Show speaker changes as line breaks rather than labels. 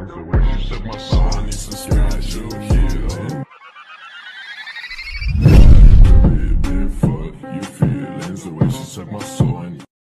The way she took my soul, I need some skin.